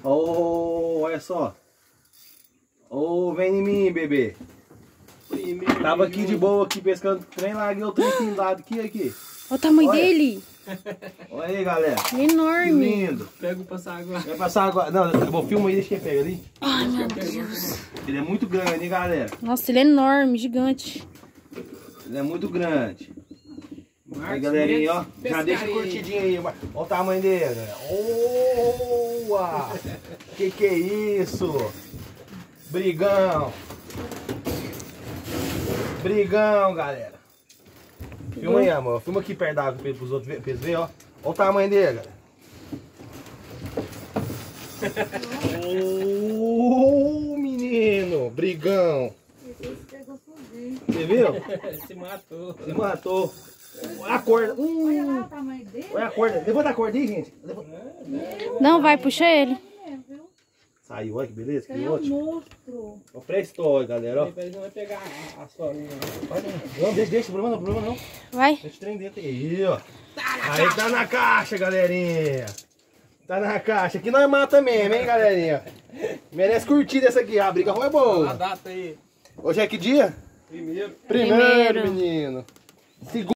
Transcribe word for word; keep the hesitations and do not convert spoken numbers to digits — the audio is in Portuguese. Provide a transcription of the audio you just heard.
Oh, olha só. Oh, vem em mim, bebê. Primeiro Tava aqui de boa, aqui pescando trem, larguei o trem aqui do lado, aqui, aqui. Olha o tamanho Olha. dele. Olha aí, galera. Que Enorme. lindo. Pega o passar água. Vai passar agora. Não, eu vou filmar aí, deixa quem pega ali. Ai, meu Deus. Ele é muito grande, hein, galera? Nossa, ele é enorme, gigante. Ele é muito grande. Marcos Aí, galerinha, ó. Mendes Já deixa Pescaria. curtidinho aí. Olha o tamanho dele, galera. Boa! Que que é isso? Brigão. Brigão, galera. Filma aí, amor. Filma aqui perto da água para os outros ver, pra eles verem, ó. Olha o tamanho dele, galera. Ô, menino. Brigão. Você viu? Se matou. Se matou. Olha a corda. Hum. Olha lá o tamanho dele. Olha a corda. Levanta a corda aí, gente. Levanta. Não, vai, puxa ele. Saiu, olha que beleza, que É um ótimo. monstro. Ó, pré-história, galera, ó. Ele não vai pegar a, a solinha. Olha, não, deixa, deixa, problema não, problema não. Vai. Deixa o trem dentro aí, ó. Aí tá na caixa, galerinha. Tá na caixa. Aqui nós mata mesmo, hein, galerinha. Merece curtir essa aqui, a briga foi A boa. data aí. Hoje é que dia? Primeiro. Primeiro, Primeiro. menino. Segundo.